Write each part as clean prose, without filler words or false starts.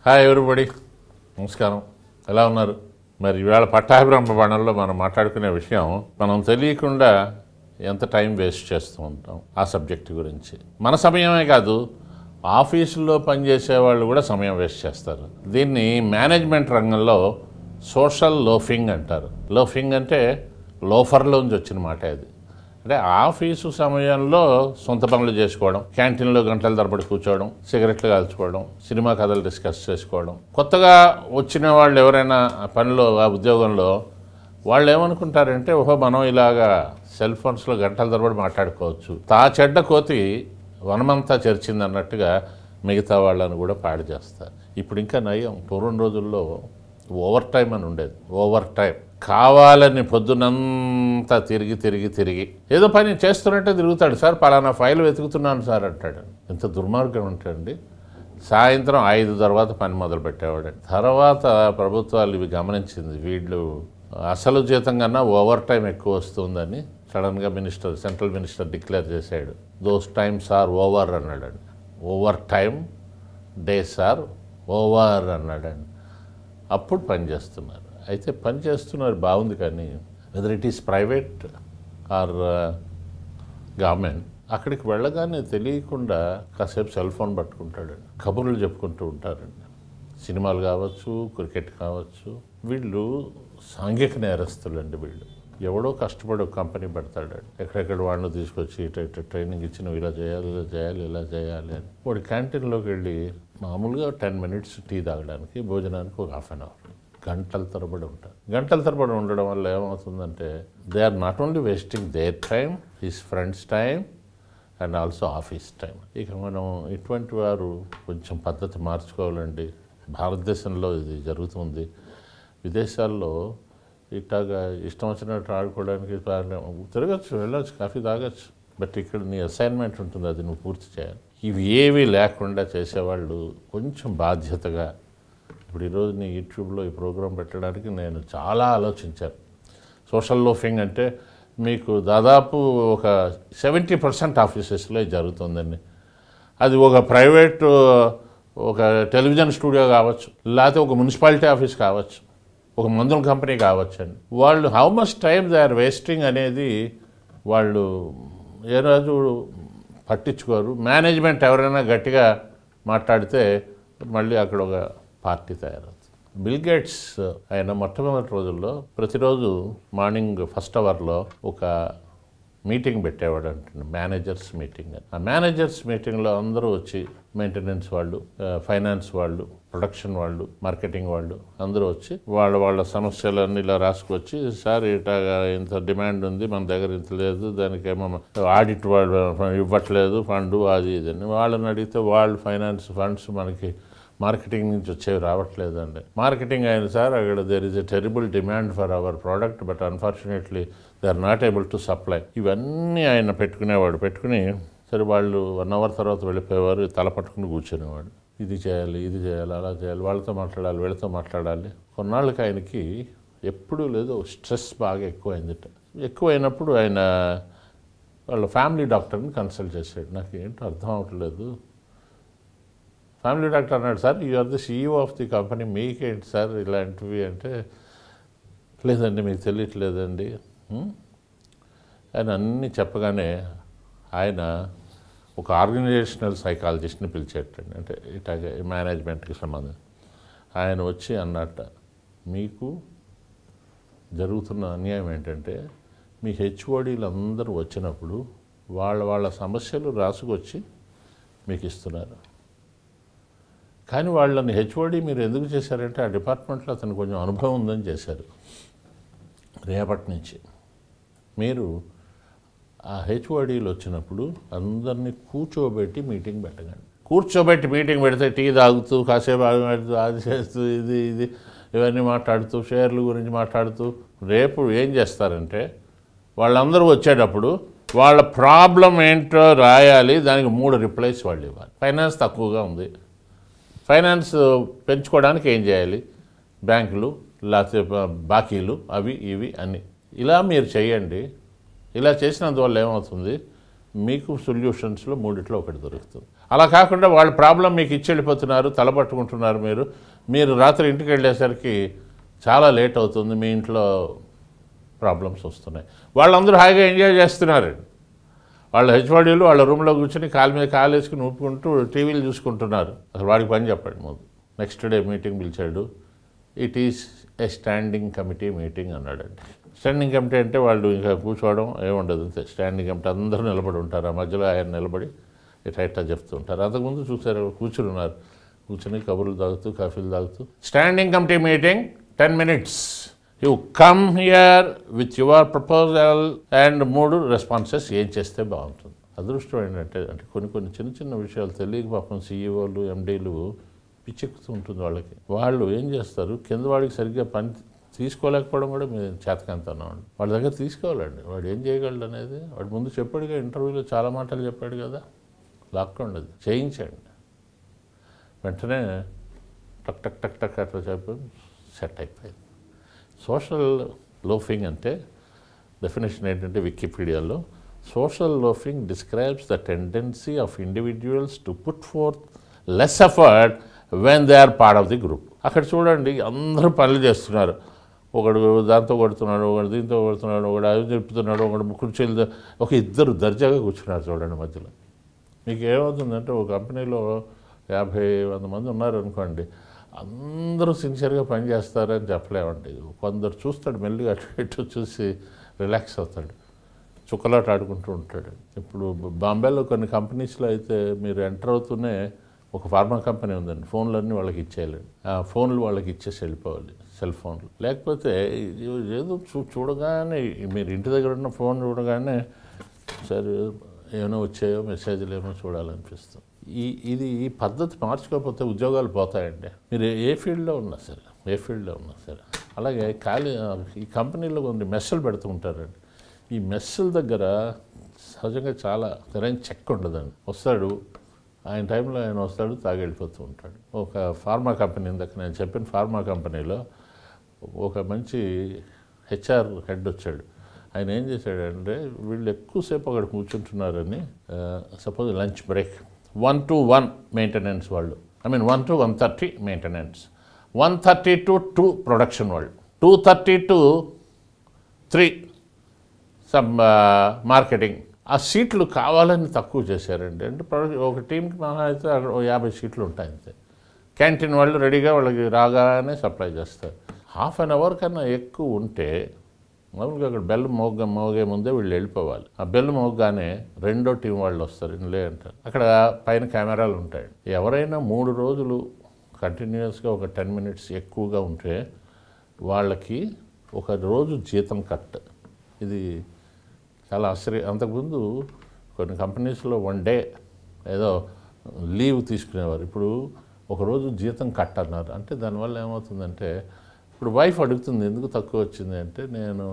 Hi everybody, నమస్కారం. ఎలా ఉన్నారు? మరి ఇవాళ పట్టాభిరామ బాణంలో మనం మాట్లాడుకునే విషయం, మనం తెలియకుండా ఎంత టైం వేస్ట్ చేస్తూ ఉంటాం ఆ సబ్జెక్ట్ గురించి. మన సమయమే కాదు, ఆఫీసుల్లో పనిచేసే వాళ్ళు కూడా సమయం వేస్ట్ చేస్తారు. దీన్ని మేనేజ్మెంట్ రంగంలో సోషల్ లోఫింగ్ అంటారు. లోఫింగ్ అంటే లోఫర్లోంచి వచ్చిన మాట. అది అంటే ఆఫీసు సమయంలో సొంత పనులు చేసుకోవడం, క్యాంటీన్లో గంటల తరబడి కూర్చోవడం, సిగరెట్లు కాల్చుకోవడం, సినిమా కథలు డిస్కస్ చేసుకోవడం. కొత్తగా వచ్చిన వాళ్ళు ఎవరైనా పనిలో ఆ ఉద్యోగంలో వాళ్ళు ఏమనుకుంటారంటే, ఓహో మనం ఇలాగా సెల్ ఫోన్స్లో గంటల తరబడి మాట్లాడుకోవచ్చు, తా చెడ్డ కోతి వనమంతా చెరిచింది అన్నట్టుగా మిగతా వాళ్ళని కూడా పాడు చేస్తారు. ఇప్పుడు ఇంకా నయం, పూర్వం రోజుల్లో ఓవర్ టైం అని ఉండేది. ఓవర్ టైం కావాలని పొద్దునంతా తిరిగి ఏదో పని చేస్తున్నట్టే తిరుగుతాడు. సార్ పలానా ఫైల్ వెతుకుతున్నాను సార్ అంటాడు. ఎంత దుర్మార్గం ఉంటాడండి. సాయంత్రం 5 తర్వాత పని మొదలు పెట్టేవాడు. తర్వాత ప్రభుత్వాలు ఇవి గమనించింది, వీళ్ళు అసలు జీతం కన్నా ఓవర్ టైం ఎక్కువ వస్తుందని సడన్గా సెంట్రల్ మినిస్టర్ డిక్లేర్ చేశాడు. దోస్ టైమ్స్ ఆర్ ఓవర్ అన్నాడండి. Over time days are over అన్నాడండి. అప్పుడు పని చేస్తున్నారు. అయితే పని చేస్తున్నారు బాగుంది, కానీ whether it is private or government, అక్కడికి వెళ్ళగానే తెలియకుండా కాసేపు సెల్ ఫోన్ పట్టుకుంటాడండి, కబుర్లు చెప్పుకుంటూ ఉంటారండి. సినిమాలు కావచ్చు, క్రికెట్ కావచ్చు. వీళ్ళు సాంఘిక నేరస్తులండి. వీళ్ళు ఎవడో కష్టపడి ఒక కంపెనీ పెడతాడు, ఎక్కడెక్కడ వాళ్ళని తీసుకొచ్చి ఇటు ట్రైనింగ్ ఇచ్చి నువ్వు ఇలా చేయాలి అని. వాడు క్యాంటీన్లోకి వెళ్ళి మామూలుగా 10 minutes టీ తాగడానికి, భోజనానికి ఒక ½ hour, గంటల తరబడి ఉంటారు. గంటల తరబడి ఉండడం వల్ల ఏమవుతుందంటే, they are not only wasting their time, his friends time and also office time. ఇక మనం ఇటువంటి వారు కొంచెం పద్ధతి మార్చుకోవాలండి. భారతదేశంలో ఇది జరుగుతుంది. విదేశాల్లో ఇట్లాగా ఇష్టం వచ్చినట్టు ఆడుకోవడానికి తిరగచ్చు, వెళ్ళొచ్చు, కాఫీ తాగొచ్చు. బట్ ఇక్కడ నీ అసైన్మెంట్ ఉంటుంది, అది నువ్వు పూర్తి చేయాలి. ఇవి ఏవి లేకుండా చేసేవాళ్ళు కొంచెం బాధ్యతగా. ఇప్పుడు ఈరోజు నీ యూట్యూబ్లో ఈ ప్రోగ్రాం పెట్టడానికి నేను చాలా ఆలోచించాను. సోషల్ లోఫింగ్ అంటే మీకు దాదాపు ఒక 70% ఆఫీసెస్లో జరుగుతుందండి. అది ఒక ప్రైవేటు, ఒక టెలివిజన్ స్టూడియో కావచ్చు, లేకపోతే ఒక మున్సిపాలిటీ ఆఫీస్ కావచ్చు, ఒక మందుల కంపెనీ కావచ్చు అండి. వాళ్ళు how much time they are wasting అనేది వాళ్ళు ఏ రోజు పట్టించుకోరు. మేనేజ్మెంట్ ఎవరైనా గట్టిగా మాట్లాడితే మళ్ళీ అక్కడ ఒక పార్టీ తయారవుతుంది. బిల్ గేట్స్ ఆయన మొట్టమొదటి రోజుల్లో ప్రతిరోజు మార్నింగ్ 1st hourలో ఒక మీటింగ్ పెట్టేవాడు అంటుంది, మేనేజర్స్ మీటింగ్ అని. ఆ మేనేజర్స్ మీటింగ్లో అందరూ వచ్చి, మెయింటెనెన్స్ వాళ్ళు, ఫైనాన్స్ వాళ్ళు, ప్రొడక్షన్ వాళ్ళు, మార్కెటింగ్ వాళ్ళు అందరూ వచ్చి వాళ్ళ సమస్యలన్నీ ఇలా రాసుకొచ్చి, సార్ ఇట్లాగా ఇంత డిమాండ్ ఉంది, మన దగ్గర ఇంత లేదు, దానికి ఏమో ఆడిట్ వాళ్ళు ఇవ్వట్లేదు ఫండ్, అది ఇదని వాళ్ళని అడిగితే, వాళ్ళు ఫైనాన్స్ ఫండ్స్ మనకి మార్కెటింగ్ నుంచి వచ్చేవి రావట్లేదండి. మార్కెటింగ్ అయిన సార్ అక్కడ there is a terrible demand for our product, but unfortunately they are not able to supply. ఇవన్నీ ఆయన పెట్టుకుని సరే వాళ్ళు 1 hour తర్వాత వెళ్ళిపోయేవారు, తల పట్టుకుని కూర్చునేవాడు. ఇది చేయాలి, అలా చేయాలి, వాళ్ళతో మాట్లాడాలి, వీళ్ళతో మాట్లాడాలి. కొన్నాళ్ళకి ఆయనకి ఎప్పుడూ లేదు, స్ట్రెస్ బాగా ఎక్కువైందిట. ఎక్కువైనప్పుడు ఆయన వాళ్ళ ఫ్యామిలీ డాక్టర్ని కన్సల్ట్ చేశాడు. నాకు ఏంటో అర్థం అవ్వట్లేదు. ఫ్యామిలీ డాక్టర్ అన్నాడు, sir you are the CEO of the company, మీకేంటి సార్ ఇలాంటివి అంటే, లేదండి మీకు తెలియట్లేదండి ఆయన అన్నీ చెప్పగానే ఆయన ఒక ఆర్గనైజేషనల్ సైకాలజిస్ట్ని పిలిచేటండి, అంటే ఇట్లాగే మేనేజ్మెంట్కి సంబంధించి. ఆయన వచ్చి అన్నట్ట, మీకు జరుగుతున్న అన్యాయం ఏంటంటే, మీ HODలు అందరూ వచ్చినప్పుడు వాళ్ళ సమస్యలు రాసుకొచ్చి మీకు ఇస్తున్నారు, కానీ వాళ్ళని HOD మీరు ఎందుకు చేశారంటే, ఆ డిపార్ట్మెంట్లో అతను కొంచెం అనుభవం ఉందని చేశారు. రేపటి నుంచి మీరు ఆ HODలు వచ్చినప్పుడు అందరినీ కూర్చోబెట్టి మీటింగ్ పెట్టకండి. కూర్చోబెట్టి మీటింగ్ పెడితే టీ తాగుతూ, కాసేపు అది చేస్తూ, ఇది ఇవన్నీ మాట్లాడుతూ, షేర్ల గురించి మాట్లాడుతూ, రేపు ఏం చేస్తారంటే, వాళ్ళందరూ వచ్చేటప్పుడు వాళ్ళ ప్రాబ్లం ఏంటో రాయాలి, దానికి 3 రిప్లైస్ వాళ్ళు ఇవ్వాలి. ఫైనాన్స్ తక్కువగా ఉంది, ఫైనాన్స్ పెంచుకోవడానికి ఏం చేయాలి, బ్యాంకులు లేకపోతే బాకీలు అవి ఇవి అని ఇలా మీరు చేయండి. ఇలా చేసినందువల్ల ఏమవుతుంది, మీకు సొల్యూషన్స్లో 3 ఒకటి దొరుకుతుంది. అలా కాకుండా వాళ్ళ ప్రాబ్లం మీకు ఇచ్చి వెళ్ళిపోతున్నారు, తలపట్టుకుంటున్నారు. మీరు రాత్రి ఇంటికి వెళ్ళేసరికి చాలా లేట్ అవుతుంది, మీ ఇంట్లో ప్రాబ్లమ్స్ వస్తున్నాయి. వాళ్ళందరూ హాయిగా ఎంజాయ్ చేస్తున్నారు. వాళ్ళ హెచ్ఓడీలు వాళ్ళ రూమ్లో కూర్చొని కాలు మీద కాలు వేసుకుని ఊపుకుంటూ టీవీలు చూసుకుంటున్నారు. అసలు వాడికి పని చెప్పండి ముందు. నెక్స్ట్ డే మీటింగ్ పిలిచాడు. It is a standing committee meeting అన్నాడండి. స్టాండింగ్ కమిటీ అంటే వాళ్ళు ఇంకా కూర్చోవడం ఏముండదు, అంతే. స్టాండింగ్ కమిటీ అందరూ నిలబడి ఉంటారు. ఆ మధ్యలో ఆయన నిలబడి ఇట్లా చెప్తూ ఉంటారు. అంతకుముందు చూసారు, కూర్చుని ఉన్నారు. కూర్చొని కబుర్లు తాగుతూ కాఫీలు తాగుతూ, standing committee meeting 10 minutes. You come here with your proposal and 3 responses. ఏం చేస్తే బాగుంటుంది. అదృష్టం ఏంటంటే కొన్ని చిన్న విషయాలు తెలియక పాపం సీఈఓలు ఎండీలు పిచ్చెక్కుతూ ఉంటుంది వాళ్ళకి. వాళ్ళు ఏం చేస్తారు, కింద వాడికి సరిగ్గా పని తీసుకోలేకపోవడం కూడా మీరు చేతకంతనం అండి. వాళ్ళ దగ్గర తీసుకోవాలండి. వాడు ఏం చేయగలడు అనేది వాడు ముందు చెప్పాడుగా, ఇంటర్వ్యూలో చాలా మాటలు చెప్పాడు కదా. లాక్కోండి, అది చేయించండి. వెంటనే టక్ టక్ టక్ టక్ అట్లా చెప్పి సెట్ అయిపోయింది. సోషల్ లోఫింగ్ అంటే డెఫినేషన్ ఏంటంటే వికీపీడియాలో, social loafing describes the tendency of individuals to put forth less effort when they are part of the group. అక్కడ చూడండి, అందరూ పనులు చేస్తున్నారు. ఒకడు దాంతో కొడుతున్నాడు, ఒకడు దీంతో కొడుతున్నాడు, ఒకడు అవి చెప్తున్నాడు, ఒకడు కుర్చీలు, ఒక ఇద్దరు దర్జాగా కూర్చున్నారు చూడండి మధ్యలో. మీకు ఏమవుతుందంటే ఒక కంపెనీలో 50-100 మంది ఉన్నారు అనుకోండి, అందరూ సిన్సియర్గా పనిచేస్తారని చెప్పలేమండి. కొందరు చూస్తాడు మెల్లిగా అటు ఇటు చూసి రిలాక్స్ అవుతాడు, చుక్కలాట ఆడుకుంటూ ఉంటాడు. ఇప్పుడు బాంబేలో కొన్ని కంపెనీస్లో అయితే మీరు ఎంటర్ అవుతూనే ఒక ఫార్మా కంపెనీ ఉందండి, ఫోన్లన్నీ వాళ్ళకి ఇచ్చేయాలండి. ఆ ఫోన్లు వాళ్ళకి ఇచ్చేసి వెళ్ళిపోవాలి, సెల్ ఫోన్లు. లేకపోతే ఏదో చూడగానే మీరు ఇంటి దగ్గర ఉన్న ఫోన్ చూడగానే సరే ఏమైనా వచ్చాయో మెసేజ్లు ఏమో చూడాలనిపిస్తుంది. ఈ పద్ధతి మార్చుకోకపోతే ఉద్యోగాలు పోతాయండి. మీరు ఏ ఫీల్డ్లో ఉన్నా సరే. అలాగే ఈ కంపెనీలో కొన్ని మెస్సులు పెడుతూ ఉంటారండి. ఈ మెస్సుల దగ్గర సహజంగా చాలా సరైన చెక్ ఉండదండి. వస్తాడు, ఆయన టైంలో ఆయన వస్తాడు, తాగి వెళ్ళిపోతూ ఉంటాడు. ఒక ఫార్మా కంపెనీ, ఇందాక నేను చెప్పిన ఫార్మా కంపెనీలో ఒక మంచి హెచ్ఆర్ హెడ్ వచ్చాడు. ఆయన ఏం చేశాడంటే, వీళ్ళు ఎక్కువసేపు అక్కడ కూర్చుంటున్నారని, suppose lunch break 1 to 1 maintenance వాళ్ళు, 1 to 1:30 మెయింటెనెన్స్, 1:30 to 2 ప్రొడక్షన్ వాళ్ళు, 2:30 to 3 సమ్ మార్కెటింగ్. ఆ సీట్లు కావాలని తక్కువ చేశారండి. అంటే ఒక టీంకి మహా అయితే 50 సీట్లు ఉంటాయి అంతే. క్యాంటీన్ వాళ్ళు రెడీగా వాళ్ళకి రాగానే సప్లై చేస్తారు. హాఫ్ అన్ అవర్ కన్నా ఎక్కువ ఉంటే మామూలుగా అక్కడ బెల్ మోగే ముందే వీళ్ళు వెళ్ళిపోవాలి. ఆ బెల్ మోగగానే రెండో టీం వాళ్ళు వస్తారు, అంటారు. అక్కడ పైన కెమెరాలు ఉంటాయి. ఎవరైనా 3 రోజులు కంటిన్యూస్గా ఒక 10 minutes ఎక్కువగా ఉంటే వాళ్ళకి ఒక రోజు జీతం కట్. ఇది చాలా ఆశ్చర్యం. అంతకుముందు కొన్ని కంపెనీస్లో 1 day ఏదో లీవ్ తీసుకునేవారు. ఇప్పుడు ఒకరోజు జీతం కట్ అన్నారు. అంటే దానివల్ల ఏమవుతుందంటే, ఇప్పుడు వైఫ్ అడుగుతుంది ఎందుకు తక్కువ వచ్చింది అంటే, నేను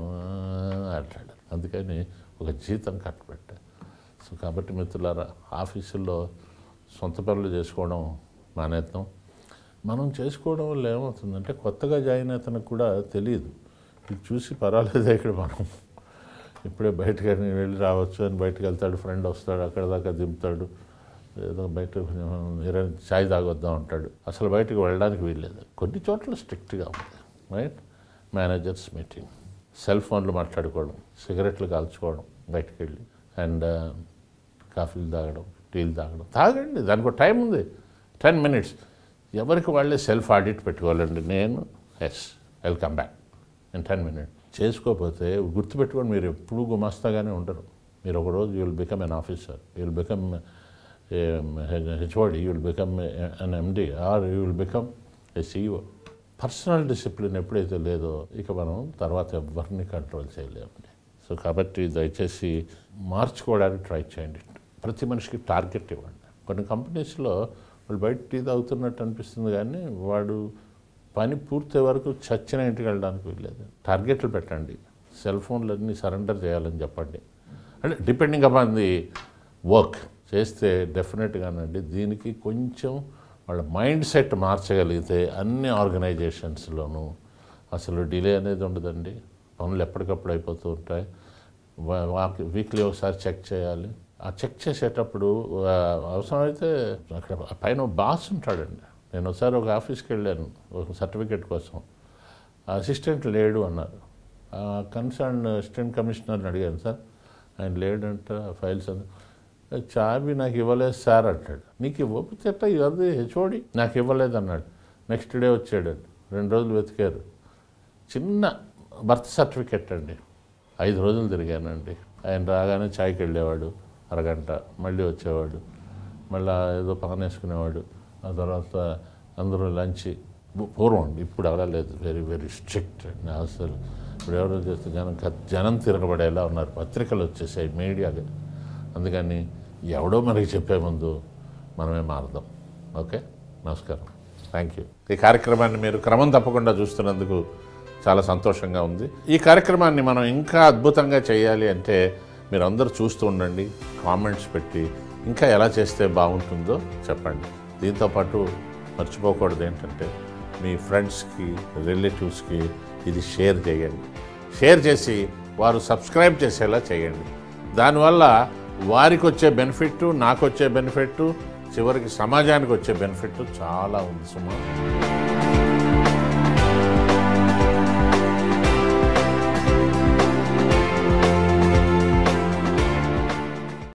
అంటాడు. అందుకని ఒక జీతం కట్ పెట్టాను. సో కాబట్టి మిత్రులారా, ఆఫీసుల్లో సొంత పనులు చేసుకోవడం మానేద్దాం. మనం చేసుకోవడం వల్ల ఏమవుతుందంటే, కొత్తగా జాయిన్ అతనికి కూడా తెలియదు, ఇది చూసి పర్వాలేదే ఇక్కడ మనం ఇప్పుడే బయటకు వెళ్ళి రావచ్చు అని బయటకు వెళ్తాడు, ఫ్రెండ్ వస్తాడు, అక్కడ దాకా దింపుతాడు, ఏదో బయట చాయ్ తాగొద్దాం అంటాడు. అసలు బయటకు వెళ్ళడానికి వీల్లేదు. కొన్ని చోట్ల స్ట్రిక్ట్గా ఉంది, రైట్? మేనేజర్స్ మీటింగ్, సెల్ ఫోన్లు మాట్లాడుకోవడం, సిగరెట్లు కాల్చుకోవడం బయటకు వెళ్ళి, అండ్ కాఫీలు తాగడం, టీలు తాగడం. తాగండి, దానికి ఒక టైం ఉంది, 10 minutes. ఎవరికి వాళ్ళే సెల్ఫ్ ఆడిట్ పెట్టుకోవాలండి. నేను వెల్కమ్ బ్యాక్ ఇన్ 10 minutes. చేసుకోకపోతే గుర్తుపెట్టుకోండి, మీరు ఎప్పుడూ గుమాస్తాగానే ఉండరు. మీరు ఒకరోజు you will become an officer, you will become HOD, you will become an MD, or you will become a CEO. Personal discipline ఎప్పుడైతే లేదో ఇక మనం తర్వాత ఎవరిని కంట్రోల్ చేయలేమండి. సో కాబట్టి దయచేసి మార్చుకోవడానికి ట్రై చేయండి. ప్రతి మనిషికి టార్గెట్ ఇవ్వండి. కొన్ని కంపెనీస్లో వాళ్ళు బయట టీ తాగుతున్నట్టు అనిపిస్తుంది, కానీ వాడు పని పూర్తి వరకు చచ్చిన ఇంటికి వెళ్ళడానికి వీల్లేదు. టార్గెట్లు పెట్టండి, సెల్ ఫోన్లన్నీ సరెండర్ చేయాలని చెప్పండి. అంటే డిపెండింగ్ అపాన్ ది వర్క్ చేస్తే డెఫినెట్గానండి దీనికి కొంచెం వాళ్ళ మైండ్ సెట్ మార్చగలిగితే అన్ని ఆర్గనైజేషన్స్లోనూ అసలు డిలే అనేది ఉండదండి. పనులు ఎప్పటికప్పుడు అయిపోతూ ఉంటాయి. వీక్లీ ఒకసారి చెక్ చేయాలి. ఆ చెక్ చేసేటప్పుడు అవసరమైతే అక్కడ పైన బాస్ ఉంటాడండి. నేను ఒకసారి ఒక ఆఫీస్కి వెళ్ళాను ఒక సర్టిఫికేట్ కోసం. అసిస్టెంట్ లేడు అన్నారు. కన్సర్న్ అసిస్టెంట్ కమిషనర్ని అడిగాను, సార్ ఆయన లేడంట, ఫైల్స్ అని. చాబీ నాకు ఇవ్వలేదు సార్ అంటాడు. నీకు ఇవ్వకపోతే ఎట్లా ఇవ్వదు, హెచ్ఓడి నాకు ఇవ్వలేదు అన్నాడు. నెక్స్ట్ డే వచ్చాడండి. 2 రోజులు వెతికారు. చిన్న బర్త్ సర్టిఫికెట్ అండి. 5 రోజులు తిరిగానండి. ఆయన రాగానే చాయ్కి వెళ్ళేవాడు, అరగంట, మళ్ళీ వచ్చేవాడు, మళ్ళీ ఏదో పక్కన వేసుకునేవాడు. ఆ తర్వాత అందరూ లంచ్. పూర్వం అండి, ఇప్పుడు అలా లేదు, వెరీ వెరీ స్ట్రిక్ట్ అండి అసలు. ఇప్పుడు ఎవరో చేస్తే జనం తిరగబడేలా ఉన్నారు. పత్రికలు వచ్చేసాయి, మీడియాగా. అందుకని ఎవడో మనకి చెప్పే ముందు మనమే మారదాం. ఓకే, నమస్కారం, థ్యాంక్ యూ. ఈ కార్యక్రమాన్ని మీరు క్రమం తప్పకుండా చూస్తున్నందుకు చాలా సంతోషంగా ఉంది. ఈ కార్యక్రమాన్ని మనం ఇంకా అద్భుతంగా చేయాలి అంటే మీరు అందరూ చూస్తూ ఉండండి, కామెంట్స్ పెట్టి ఇంకా ఎలా చేస్తే బాగుంటుందో చెప్పండి. దీంతోపాటు మర్చిపోకూడదు ఏంటంటే మీ ఫ్రెండ్స్కి, రిలేటివ్స్కి ఇది షేర్ చేయండి. షేర్ చేసి వారు సబ్స్క్రైబ్ చేసేలా చేయండి. దానివల్ల వారికి వచ్చే బెనిఫిట్, నాకు వచ్చే బెనిఫిట్, చివరికి సమాజానికి వచ్చే బెనిఫిట్ చాలా ఉంది సుమా.